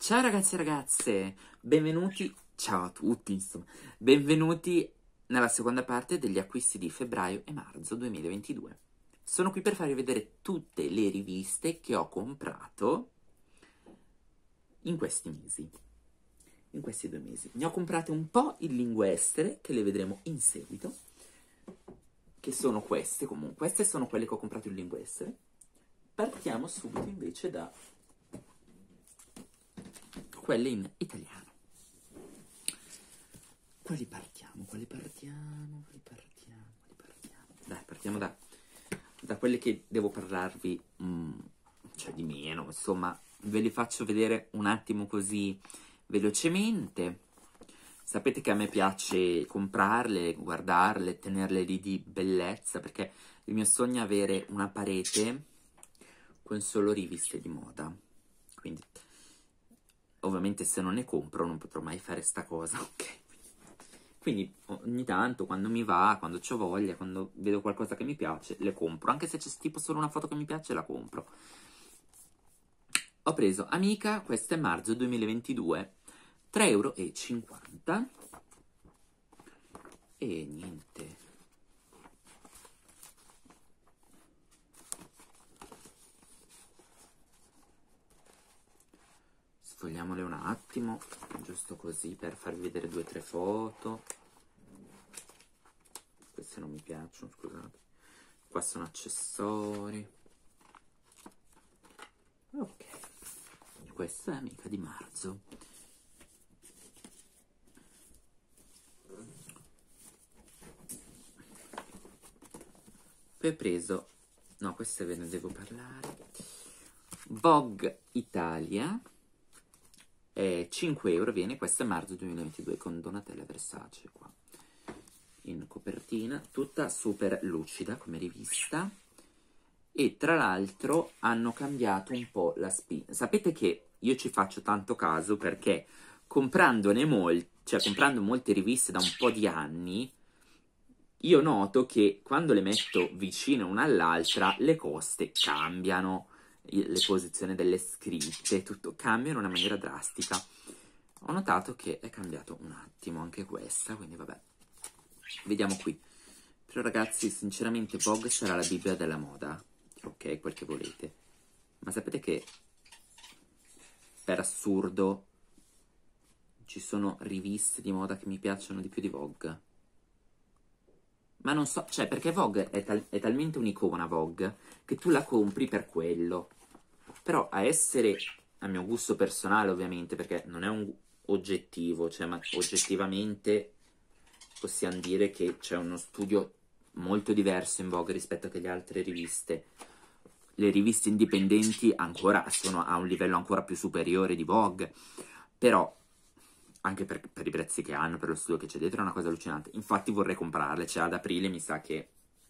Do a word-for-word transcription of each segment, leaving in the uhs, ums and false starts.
Ciao ragazzi e ragazze, benvenuti, ciao a tutti insomma, benvenuti nella seconda parte degli acquisti di febbraio e marzo duemilaventidue. Sono qui per farvi vedere tutte le riviste che ho comprato in questi mesi, in questi due mesi. Ne ho comprate un po' in lingue estere, che le vedremo in seguito, che sono queste comunque, queste sono quelle che ho comprato in lingue estere. Partiamo subito invece da quelle in italiano. Quali partiamo? Quali partiamo? Quali partiamo? Quali partiamo? Dai, partiamo da, da quelle che devo parlarvi, mm, cioè di meno, insomma, ve li faccio vedere un attimo così velocemente. Sapete che a me piace comprarle, guardarle, tenerle lì di bellezza, perché il mio sogno è avere una parete con solo riviste di moda. Quindi ovviamente se non ne compro non potrò mai fare sta cosa, ok? Quindi ogni tanto, quando mi va, quando ho voglia, quando vedo qualcosa che mi piace, le compro. Anche se c'è tipo solo una foto che mi piace, la compro. Ho preso Amica, questo è marzo duemilaventidue, tre e cinquanta euro. E niente. Sfogliamole un attimo, giusto così per farvi vedere due o tre foto. Queste non mi piacciono, scusate. Qua sono accessori. Ok. Questa è Amica di marzo. Poi ho preso... No, queste ve ne devo parlare. Vogue Italia. Eh, cinque euro viene, questo è marzo duemilaventidue con Donatella Versace qua in copertina, tutta super lucida come rivista. E tra l'altro hanno cambiato un po' la spina. Sapete che io ci faccio tanto caso perché comprandone molte, cioè comprando molte riviste da un po' di anni, io noto che quando le metto vicine una all'altra le coste cambiano, le posizioni delle scritte, tutto cambia in una maniera drastica. Ho notato che è cambiato un attimo anche questa, quindi vabbè, vediamo qui. Però ragazzi, sinceramente Vogue sarà la Bibbia della moda, ok, quel che volete, ma sapete che per assurdo ci sono riviste di moda che mi piacciono di più di Vogue? Ma non so, cioè perché Vogue è, tal è talmente un'icona Vogue che tu la compri per quello. Però a essere, a mio gusto personale ovviamente, perché non è un oggettivo, cioè ma oggettivamente possiamo dire che c'è uno studio molto diverso in Vogue rispetto alle altre riviste. Le riviste indipendenti ancora sono a un livello ancora più superiore di Vogue, però anche per, per i prezzi che hanno, per lo studio che c'è dietro, è una cosa allucinante. Infatti vorrei comprarle, cioè ad aprile mi sa che...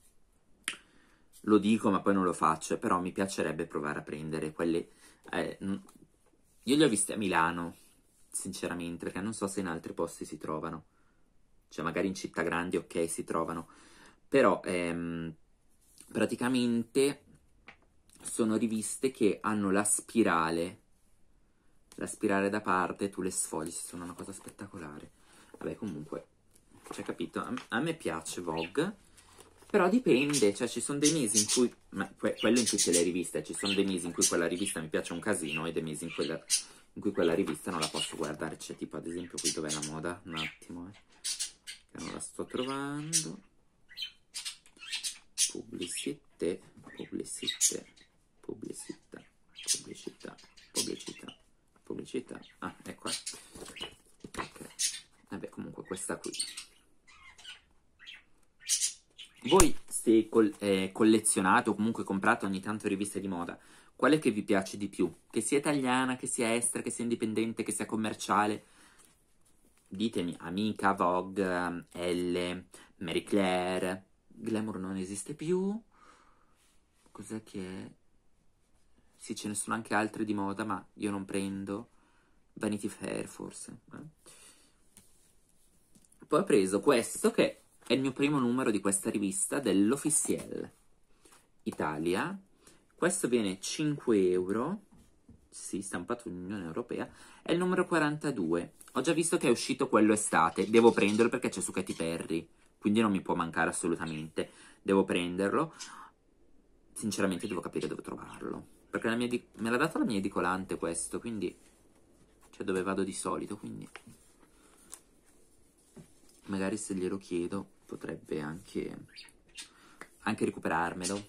Lo dico ma poi non lo faccio, però mi piacerebbe provare a prendere quelle... Eh, io le ho viste a Milano, sinceramente, perché non so se in altri posti si trovano. Cioè magari in città grandi, ok, si trovano. Però ehm, praticamente sono riviste che hanno la spirale. La spirale da parte, tu le sfogli, sono una cosa spettacolare. Vabbè, comunque, cioè capito? A, a me piace Vogue. Però dipende, cioè ci sono dei mesi in cui, ma que quello in tutte le riviste, ci sono dei mesi in cui quella rivista mi piace un casino e dei mesi in, quella, in cui quella rivista non la posso guardare. C'è tipo ad esempio qui dov'è la moda, un attimo, eh, che non la sto trovando. Pubblicité, pubblicité, pubblicità, pubblicità, pubblicità, pubblicità, ah, è qua. Ok, vabbè comunque questa qui. Voi se col eh, collezionate o comunque comprate ogni tanto riviste di moda, quale che vi piace di più? Che sia italiana, che sia estera, che sia indipendente, che sia commerciale? Ditemi, Amica, Vogue, Elle, Marie Claire, Glamour non esiste più, cos'è che è? Sì, ce ne sono anche altre di moda, ma io non prendo, Vanity Fair forse. Eh? Poi ho preso questo che... è il mio primo numero di questa rivista dell'Officiel Italia. Questo viene cinque euro. sì, stampato nell'Unione Europea, è il numero quarantadue. Ho già visto che è uscito quello estate, devo prenderlo perché c'è su Katy Perry, quindi non mi può mancare assolutamente, devo prenderlo. Sinceramente devo capire dove trovarlo, perché la mia di- me l'ha dato la mia edicolante questo, quindi, cioè dove vado di solito, quindi magari se glielo chiedo potrebbe anche, anche recuperarmelo.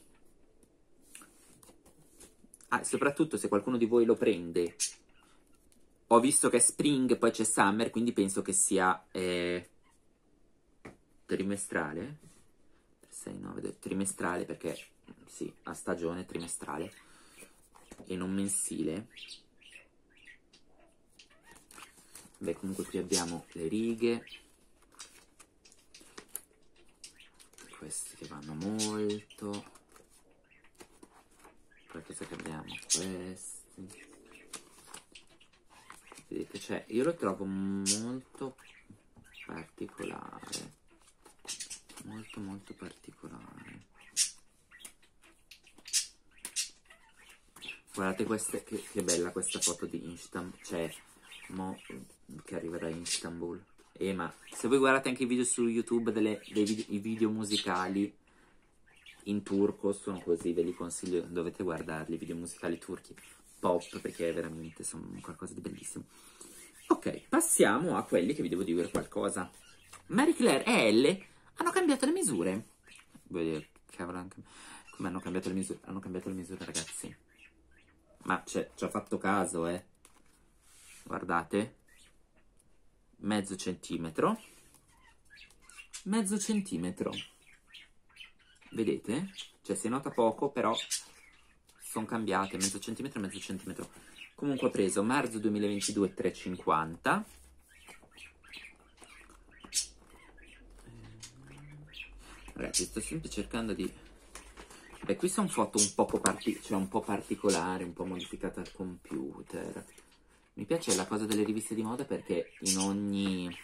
Ah, soprattutto se qualcuno di voi lo prende. Ho visto che è spring, poi c'è summer, quindi penso che sia eh, trimestrale. sei, nove, trimestrale, perché sì, a stagione trimestrale e non mensile. Beh, comunque qui abbiamo le righe. Questi che vanno molto. Poi cosa che abbiamo? Questi. Vedete, cioè, io lo trovo molto particolare. Molto, molto particolare. Guardate queste, che, che bella questa foto di Istanbul. Cioè, mo, che arriva da Istanbul. Eh, ma se voi guardate anche i video su YouTube, delle, dei video, i video musicali in turco sono così, ve li consiglio, dovete guardarli, i video musicali turchi pop, perché veramente sono qualcosa di bellissimo. Ok, passiamo a quelli che vi devo dire qualcosa. Marie Claire e Elle hanno cambiato le misure. Vedete, cavolo, come hanno cambiato le misure? Hanno cambiato le misure, ragazzi. Ma ci ha fatto caso, eh. Guardate. Mezzo centimetro. Mezzo centimetro. Vedete? Cioè si nota poco, però sono cambiate, mezzo centimetro e mezzo centimetro. Comunque ho preso marzo duemilaventidue tre e cinquanta. Ragazzi, sto sempre cercando di... Beh, qui sono foto un poco parti... cioè un po' particolari, un po' modificate al computer. Mi piace la cosa delle riviste di moda perché in ogni...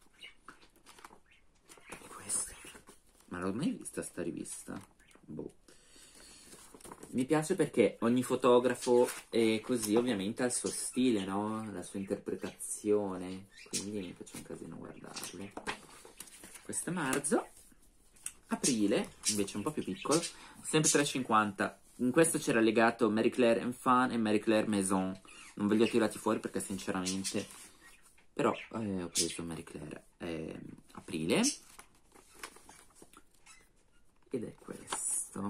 Questa... Ma l'ho mai vista sta rivista? Boh. Mi piace perché ogni fotografo è così, ovviamente ha il suo stile, no? La sua interpretazione, quindi mi piace un casino guardarlo. Questo è marzo. Aprile, invece un po' più piccolo, sempre tre e cinquanta. In questo c'era legato Marie Claire Enfant e Marie Claire Maison. Non ve li ho tirati fuori perché sinceramente... Però eh, ho preso Marie Claire eh, aprile. Ed è questo.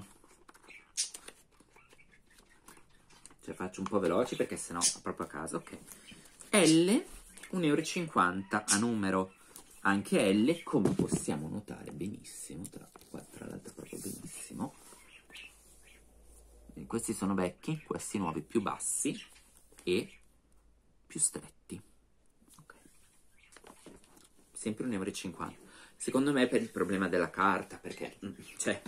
Cioè faccio un po' veloci perché sennò proprio a caso, ok. L, un euro e cinquanta a numero. Anche L, come possiamo notare benissimo, tra, tra l'altro proprio benissimo. E questi sono vecchi, questi nuovi più bassi e più stretti. Okay. Sempre un euro e cinquanta. Secondo me per il problema della carta, perché cioè,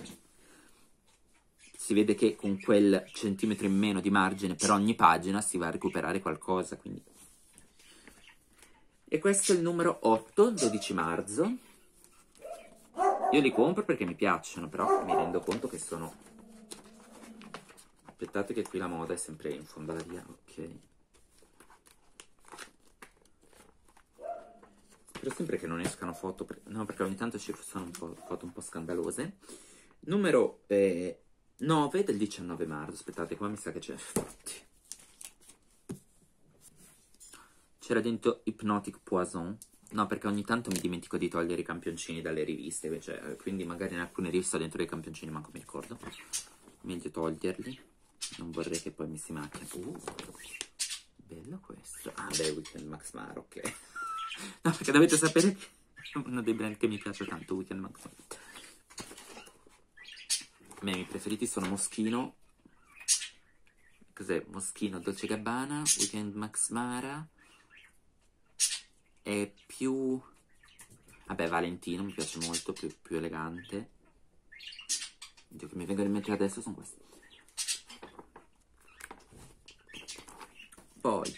si vede che con quel centimetro in meno di margine per ogni pagina si va a recuperare qualcosa, quindi... E questo è il numero otto, dodici marzo. Io li compro perché mi piacciono, però mi rendo conto che sono... Aspettate che qui la moda è sempre in fondo alla via, ok. Spero sempre che non escano foto, per... no, perché ogni tanto ci sono un po' foto un po' scandalose. Numero eh, nove del diciannove marzo, aspettate, qua mi sa che c'è... C'era dentro Hypnotic Poison. No, perché ogni tanto mi dimentico di togliere i campioncini dalle riviste, cioè, quindi magari in alcune riviste ho dentro dei campioncini, manco mi ricordo. Meglio toglierli. Non vorrei che poi mi si macchia. Uh, bello questo. Ah, beh, Weekend Max Mara, ok. No, perché dovete sapere che è uno dei brand che mi piace tanto, Weekend Max Mara. I miei preferiti sono Moschino. Cos'è? Moschino, Dolce Gabbana, Weekend Max Mara. È più... Vabbè, Valentino mi piace molto, più, più elegante. Oddio, che mi vengono in mente adesso sono questi. Poi,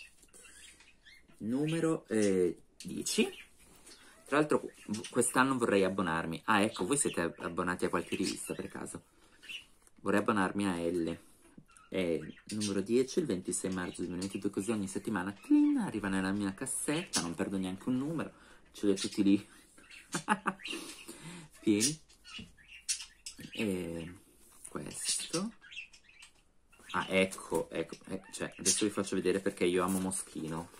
numero eh, dieci. Tra l'altro, quest'anno vorrei abbonarmi. Ah, ecco, voi siete abbonati a qualche rivista per caso? Vorrei abbonarmi a Elle. è numero dieci, il ventisei marzo duemilaventidue, così ogni settimana clean, arriva nella mia cassetta, non perdo neanche un numero, ce li ho tutti lì pieni. E questo, ah ecco, ecco, eh, cioè adesso vi faccio vedere perché io amo Moschino,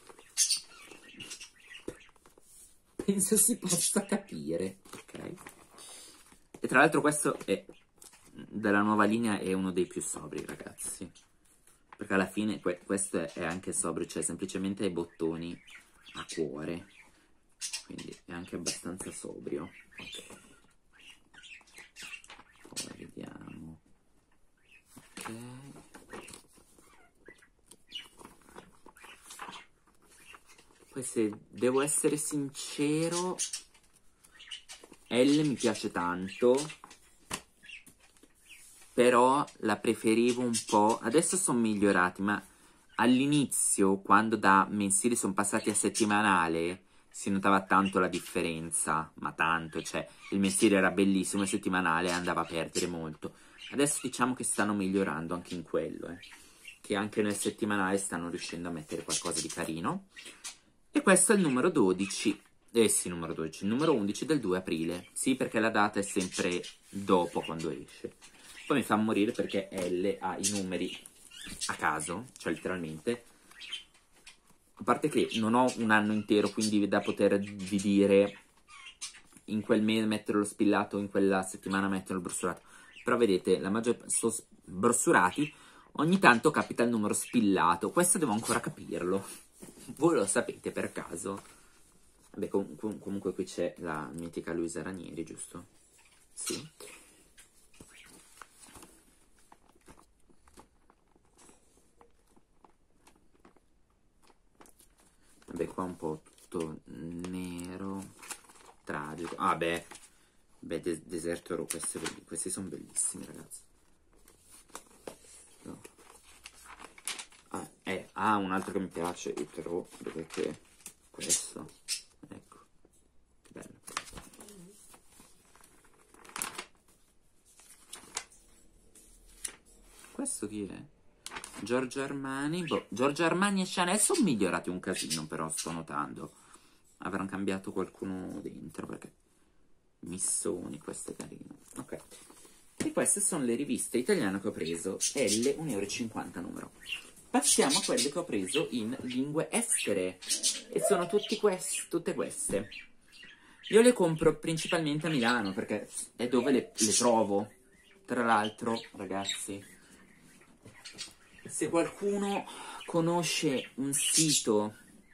penso si possa capire, ok? E tra l'altro questo è della nuova linea, è uno dei più sobri, ragazzi, perché alla fine que questo è anche sobrio, cioè semplicemente ai bottoni a cuore, quindi è anche abbastanza sobrio. Ok, poi vediamo, ok, poi se devo essere sincero, L mi piace tanto, però la preferivo un po', adesso sono migliorati, ma all'inizio, quando da mensili sono passati a settimanale, si notava tanto la differenza, ma tanto, cioè il mensile era bellissimo e settimanale andava a perdere molto. Adesso diciamo che stanno migliorando anche in quello, eh, che anche nel settimanale stanno riuscendo a mettere qualcosa di carino. E questo è il numero dodici, eh sì, numero dodici, il numero undici del due aprile, sì, perché la data è sempre dopo quando esce. Poi mi fa morire perché L ha i numeri a caso, cioè letteralmente. A parte che non ho un anno intero, quindi da potervi dire in quel mese mettere lo spillato, in quella settimana mettere il brossurato. Però vedete, la maggior sono brossurati, ogni tanto capita il numero spillato. Questo devo ancora capirlo. Voi lo sapete per caso? Vabbè, com com comunque qui c'è la mitica Luisa Ranieri, giusto? Sì. Vabbè, qua un po' tutto nero, tragico. Ah, beh, beh de Deserto Oro, questi, questi sono bellissimi, ragazzi. No. Ah, eh, ah, un altro che mi piace, Itero, perché questo, ecco, che bello. Questo chi è? Giorgio Armani, boh, Giorgio Armani e Chanel sono migliorati un casino, però sto notando. Avranno cambiato qualcuno dentro, perché Missoni, questo è carino. Ok. E queste sono le riviste italiane che ho preso, L, un euro e cinquanta numero. Passiamo a quelle che ho preso in lingue estere, e sono tutti quest tutte queste. Io le compro principalmente a Milano, perché è dove le, le trovo. Tra l'altro, ragazzi, se qualcuno conosce un sito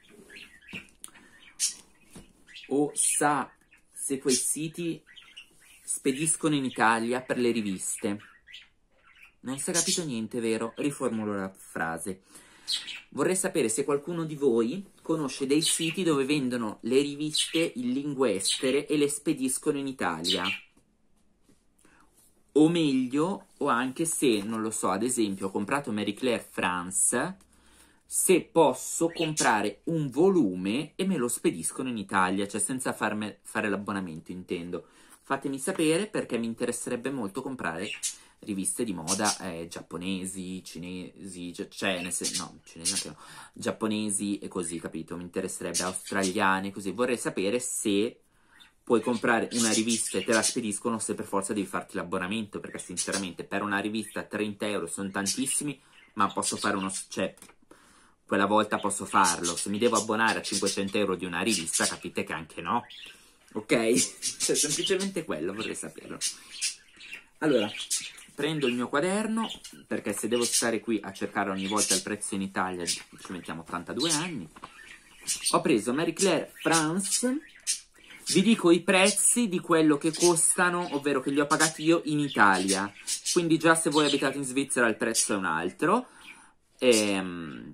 o sa se quei siti spediscono in Italia per le riviste, non si è capito niente, vero? Riformulo la frase. Vorrei sapere se qualcuno di voi conosce dei siti dove vendono le riviste in lingue estere e le spediscono in Italia. O meglio, o anche se, non lo so, ad esempio ho comprato Marie Claire France, se posso comprare un volume e me lo spediscono in Italia, cioè senza farme, fare l'abbonamento, intendo. Fatemi sapere, perché mi interesserebbe molto comprare riviste di moda eh, giapponesi, cinesi, cioè, nel senso, no, cinesi anche no, giapponesi e così, capito? Mi interesserebbe australiane, così. Vorrei sapere se puoi comprare una rivista e te la spediscono, se per forza devi farti l'abbonamento, perché sinceramente per una rivista trenta euro sono tantissimi, ma posso fare uno, cioè, quella volta posso farlo. Se mi devo abbonare a cinquecento euro di una rivista, capite che anche no, ok? Cioè, semplicemente quello, vorrei saperlo. Allora, prendo il mio quaderno, perché se devo stare qui a cercare ogni volta il prezzo in Italia ci mettiamo ottantadue anni. Ho preso Marie Claire France. Vi dico i prezzi di quello che costano, ovvero che li ho pagati io in Italia. Quindi già se voi abitate in Svizzera il prezzo è un altro. E,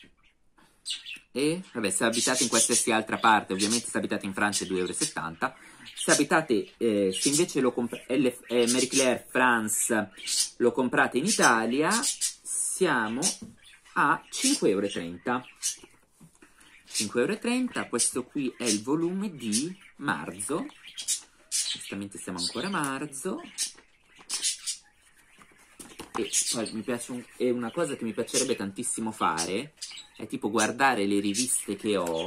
e vabbè, se abitate in qualsiasi altra parte, ovviamente se abitate in Francia è due euro e settanta. Se abitate, eh, se invece lo comprate, eh, Marie Claire France lo comprate in Italia, siamo a cinque euro e trenta. cinque euro e trenta, questo qui è il volume di marzo, giustamente siamo ancora a marzo, E poi mi piace un, e una cosa che mi piacerebbe tantissimo fare è tipo guardare le riviste che ho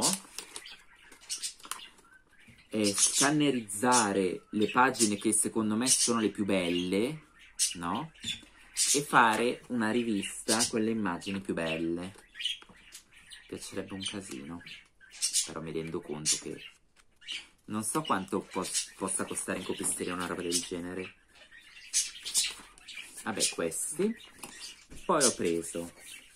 e scannerizzare le pagine che secondo me sono le più belle, no? E fare una rivista con le immagini più belle. Mi piacerebbe un casino, però mi rendo conto che non so quanto pos possa costare in copisteria una roba del genere. Vabbè, questi. Poi ho preso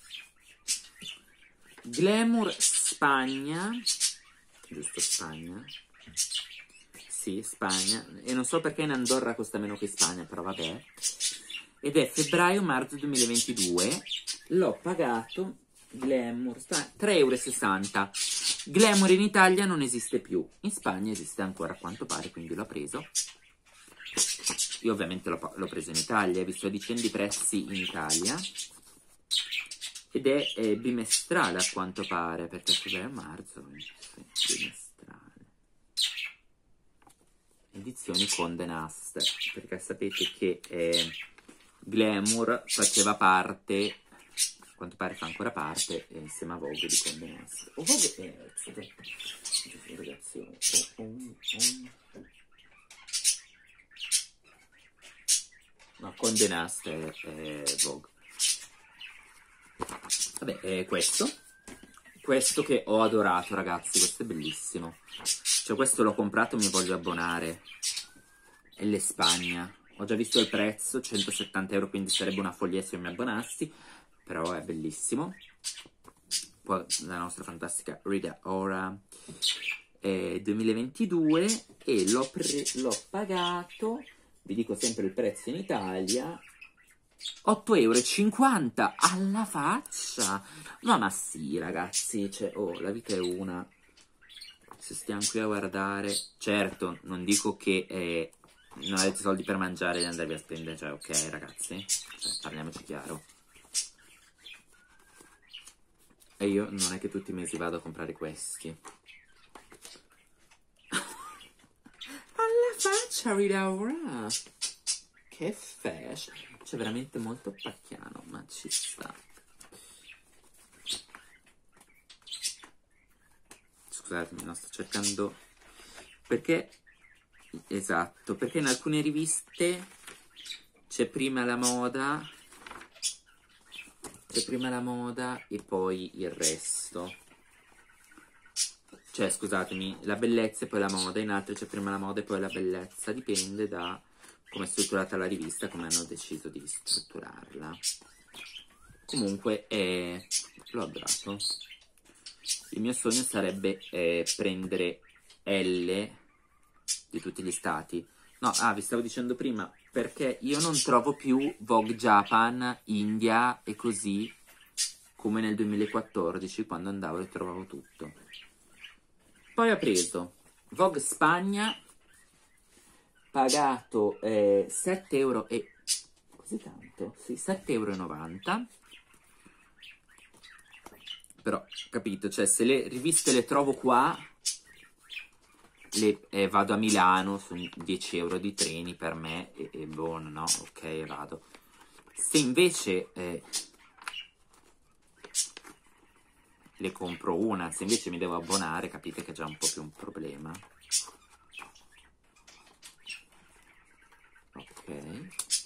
Glamour Spagna, giusto Spagna? Sì, Spagna. E non so perché in Andorra costa meno che in Spagna, però vabbè. Ed è febbraio-marzo duemilaventidue. L'ho pagato, Glamour, tre euro e sessanta. Glamour in Italia non esiste più. In Spagna esiste ancora a quanto pare, quindi l'ho preso. Io ovviamente l'ho preso in Italia, vi sto dicendo i prezzi in Italia. Ed è, è bimestrale a quanto pare, perché febbraio-marzo, sì, bimestrale. Edizioni Condé Nast, perché sapete che eh, Glamour faceva parte, a quanto pare fa ancora parte, eh, insieme a Vogue di Condé Nast. O Vogue è... Eh, ragazzi, oh, oh, oh. No, Condé Nast è, è Vogue. Vabbè, è questo. Questo che ho adorato, ragazzi, questo è bellissimo. Cioè, questo l'ho comprato, mi voglio abbonare. È l'Espagna. Ho già visto il prezzo, centosettanta euro, quindi sarebbe una follia se io mi abbonassi. Però è bellissimo. Poi la nostra fantastica Rita Ora eh, duemilaventidue e l'ho pagato, vi dico sempre il prezzo in Italia, otto euro e cinquanta alla faccia. No, ma sì, ragazzi, cioè, oh, la vita è una. Se stiamo qui a guardare, certo, non dico che eh, non avete soldi per mangiare e andarvi a spendere, cioè, ok, ragazzi, cioè, parliamoci chiaro. E io non è che tutti i mesi vado a comprare questi. Alla faccia, Rita Ora. Che fashion. C'è veramente molto pacchiano, ma ci sta. Scusatemi, no, sto cercando... Perché... Esatto, perché in alcune riviste c'è prima la moda... C'è prima la moda e poi il resto. Cioè, scusatemi, la bellezza e poi la moda. In altre c'è prima la moda e poi la bellezza. Dipende da come è strutturata la rivista, come hanno deciso di strutturarla. Comunque, eh, l'ho adorato. Il mio sogno sarebbe eh, prendere L di tutti gli stati. No, ah, vi stavo dicendo prima, perché io non trovo più Vogue Japan, India e così, come nel duemilaquattordici, quando andavo e trovavo tutto. Poi ho preso Vogue Spagna, pagato eh, sette euro e... così tanto? Sì, sette euro e novanta. Però, capito, cioè se le riviste le trovo qua... Le, eh, vado a Milano, sono dieci euro di treni per me e, e buono, no? Ok, vado. Se invece eh, le compro una, se invece mi devo abbonare, capite che è già un po' più un problema. Ok.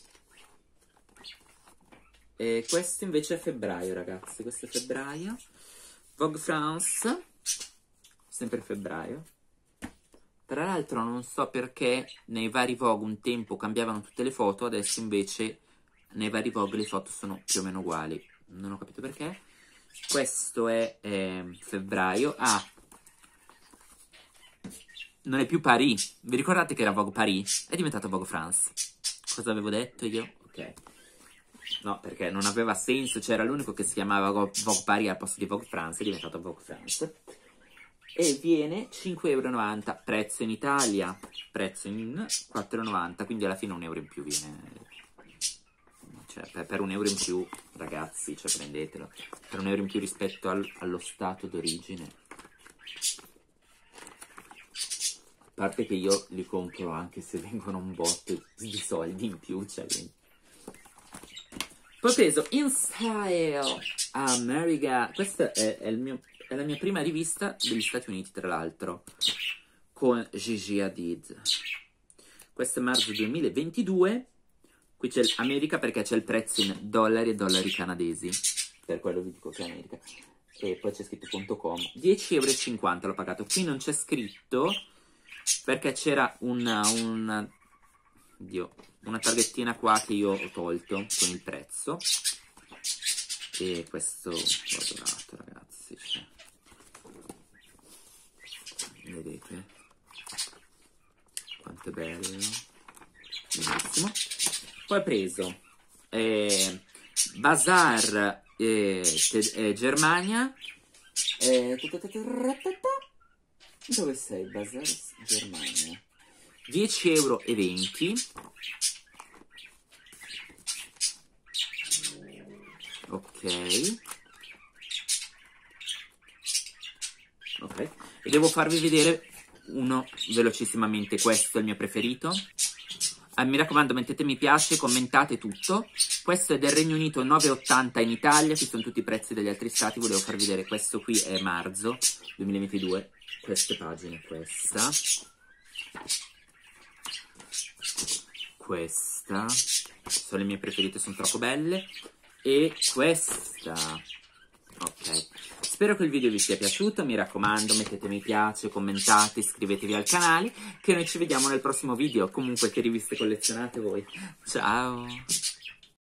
E questo invece è febbraio, ragazzi, questo è febbraio. Vogue France, sempre febbraio. Tra l'altro non so perché nei vari Vogue un tempo cambiavano tutte le foto, adesso invece nei vari Vogue le foto sono più o meno uguali. Non ho capito perché. Questo è eh, febbraio. Ah, non è più Paris. Vi ricordate che era Vogue Paris? È diventato Vogue France. Cosa avevo detto io? Ok. No, perché non aveva senso, c'era l'unico che si chiamava Vogue Paris al posto di Vogue France, è diventato Vogue France. E viene cinque euro e novanta, prezzo in Italia, prezzo in quattro euro e novanta, quindi alla fine un euro in più viene, cioè per, per un euro in più, ragazzi, cioè prendetelo, per un euro in più rispetto al, allo stato d'origine. A parte che io li compro anche se vengono un botto di soldi in più, cioè, Poi ho preso In Style America. Questa è, è, il mio, è la mia prima rivista degli Stati Uniti, tra l'altro, con Gigi Hadid. Questo è marzo duemilaventidue. Qui c'è l'America perché c'è il prezzo in dollari e dollari canadesi. Per quello vi dico che è America. E poi c'è scritto .com. dieci e cinquanta euro l'ho pagato. Qui non c'è scritto perché c'era una, una, Dio, una targhettina qua che io ho tolto con il prezzo. E questo l'ho adorato, ragazzi. Cioè. Vedete? Quanto è bello. Benissimo. Poi ho preso eh, Bazar eh, eh, Germania. Eh, dove sei? Bazar Germania. dieci euro e venti. Ok. Ok. E devo farvi vedere uno velocissimamente. Questo è il mio preferito. Ah, mi raccomando, mettete mi piace, commentate tutto. Questo è del Regno Unito, nove e ottanta in Italia. Qui sono tutti i prezzi degli altri stati. Volevo farvi vedere, questo qui è marzo duemilaventidue. Queste pagine, questa. Questa. Sono le mie preferite, sono troppo belle. E questa. Ok. Spero che il video vi sia piaciuto, mi raccomando mettete mi piace, commentate, iscrivetevi al canale, che noi ci vediamo nel prossimo video. Comunque che riviste collezionate voi. Ciao!